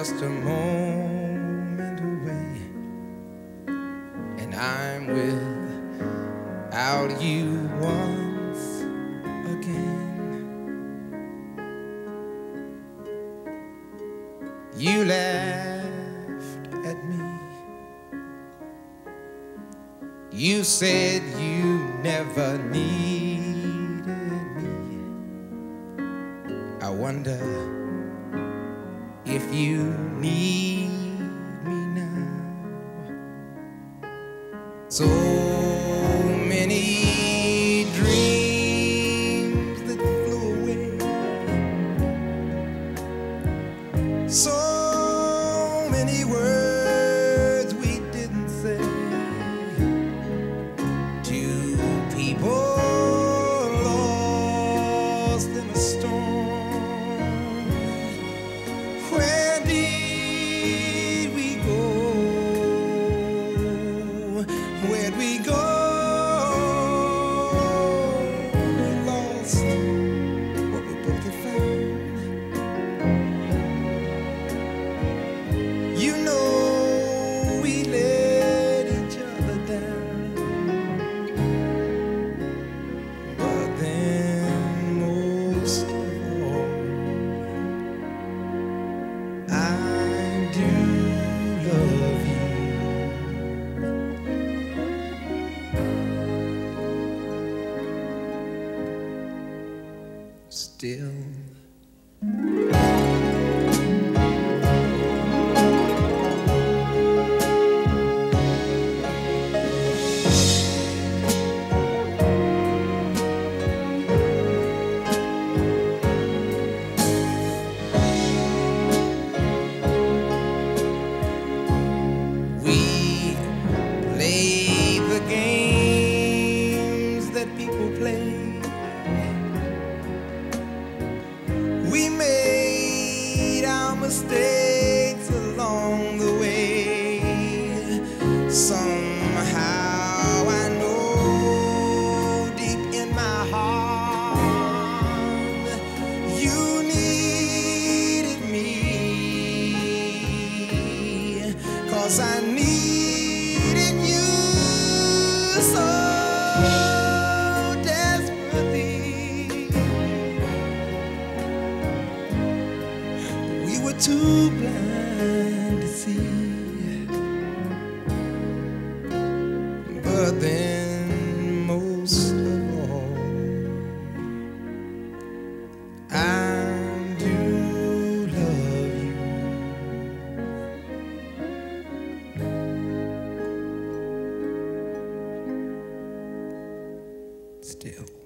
just a moment away, and I'm without you once again. You laughed at me. You said you never needed me. I wonder if you need me now. So many dreams that flew away, so many words we didn't say to people lost in a storm. Where did we go? Where'd we go? We lost what we both had found. You know we let each other down, but then most of all, I do love you. Still. We play the games that people play. We made our mistakes along the way. Somehow I know deep in my heart you needed me, 'cause I needed you so desperately. We were too blind to see, but then most of all, I do love you. Still.